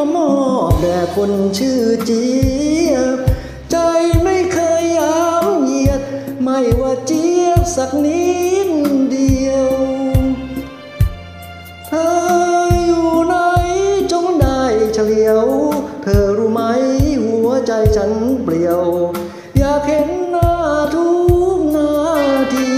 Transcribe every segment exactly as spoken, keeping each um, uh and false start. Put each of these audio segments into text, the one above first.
มอบแด่คนชื่อเจี๊ยบใจไม่เคยยามเหยียดไม่ว่าเจี๊ยบสักนิดเดียวเธออยู่ไหนจงได้เฉลียวเธอรู้ไหมหัวใจฉันเปลี่ยวอยากเห็นหน้าทุกนาที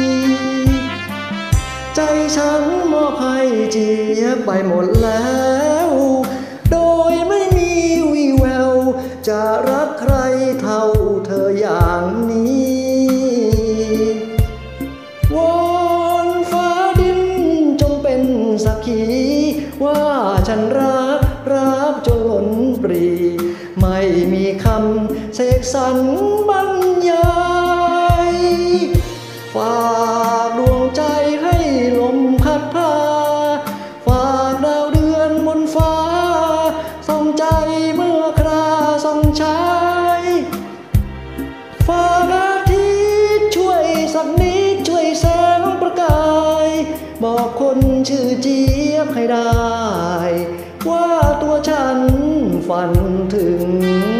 ใจฉันมอบให้เจี๊ยบไปหมดแล้วโดยไม่มีวี่แววจะรักใครเท่าเธออย่างนี้วอนฟ้าดินจงเป็นสักขีว่าฉันรักรักจนล้นปรีไม่มีคำเสกสรรบรรยายฝากดวงใจให้ลมพัดพาฝากดาวเดือนบนฟ้าส่องใจเมื่อคราส่องชายฝากอาทิตย์ช่วยสักนิดช่วยแสงประกายบอกคนชื่อเจี๊ยบให้ได้ว่าตัวฉันฝันถึง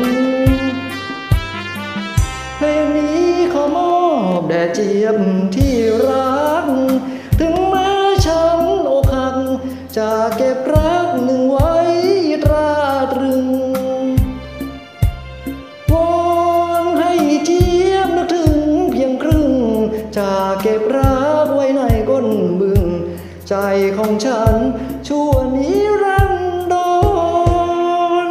เพลงนี้ขอมอบแด่เจี๊ยบที่รักถึงแม้ฉันอกหักจะเก็บรักหนึ่งไว้ตราตรึงวอนให้เจี๊ยบนึกถึงเพียงครึ่งจะเก็บรักไว้ในก้นบึงใจของฉันชั่วนิรันดร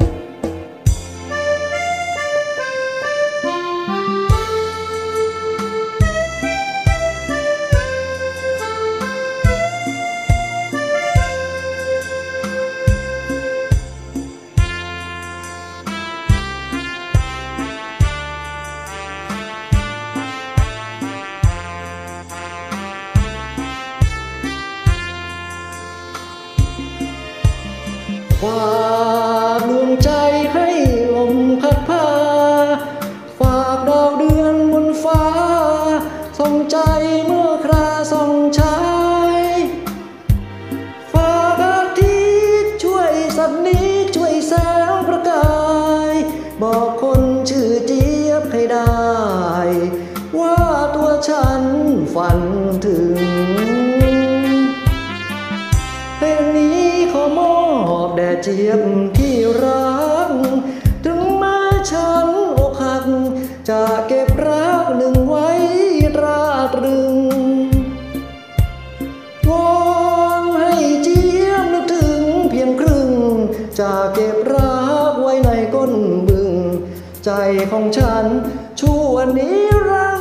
ฝากดวงใจให้ลมพัดพาฝากดาวเดือนบนฟ้าส่องใจเมื่อคราส่องชายฝากอาทิตย์ช่วยสักนิดช่วยแสงประกายบอกคนชื่อเจี๊ยบให้ได้ว่าตัวฉันฝันถึงเพลงนี้ขอมอบแด่เจี๊ยบที่รักถึงแม้ฉันอกหักจะเก็บรักหนึ่งไว้ตราตรึงวอนให้เจี๊ยบนึกถึงเพียงครึ่งจะเก็บรักไว้ในก้นบึงใจของฉันชั่วนิรันดร์